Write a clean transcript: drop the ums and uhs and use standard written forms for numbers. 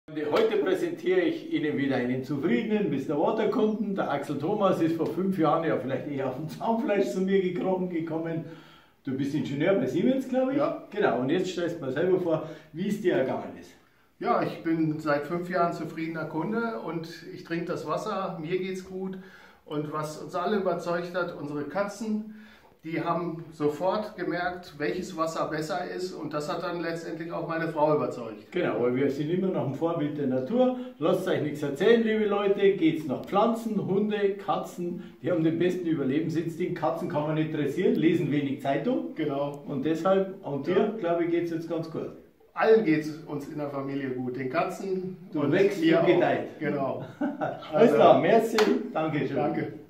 Heute präsentiere ich Ihnen wieder einen zufriedenen Mr. Water-Kunden. Der Axel Thomas ist vor 5 Jahren ja vielleicht eher auf dem Zahnfleisch zu mir gekommen. Du bist Ingenieur bei Siemens, glaube ich. Ja. Genau, und jetzt stellst du mal selber vor, wie es dir ergangen ist. Ja, ich bin seit 5 Jahren zufriedener Kunde und ich trinke das Wasser, mir geht's gut. Und was uns alle überzeugt hat, unsere Katzen, die haben sofort gemerkt, welches Wasser besser ist, und das hat dann letztendlich auch meine Frau überzeugt. Genau, weil wir sind immer noch ein Vorbild der Natur. Lasst euch nichts erzählen, liebe Leute. Geht's nach Pflanzen, Hunde, Katzen, die haben den besten Überlebensinstinkt. Katzen kann man nicht dressieren, lesen wenig Zeitung. Genau. Und deshalb, und dir, glaube ich, geht es jetzt ganz gut. Allen geht es uns in der Familie gut, den Katzen Du und wächst mir und auch. gedeiht. Genau. Alles klar, merci, danke schön. Danke.